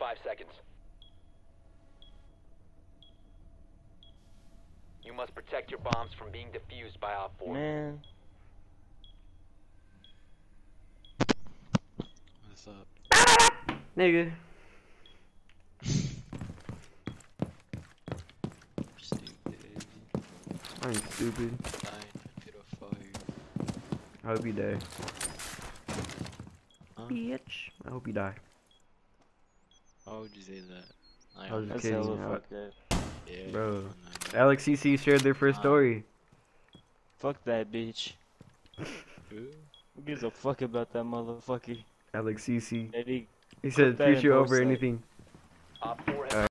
5 seconds. You must protect your bombs from being defused by Op 4. Man. What's up? Nigga. Stupid. I ain't stupid. I hope you die. Huh? Bitch. I hope you die. Why would you say that? I was just That's kidding. hella fucked up. Yeah, Bro. I know. Alek.cc shared their first story. Fuck that bitch. Who? Who gives a fuck about that motherfucker? Alek.cc. That He said, that in future over post, anything. Op 4 has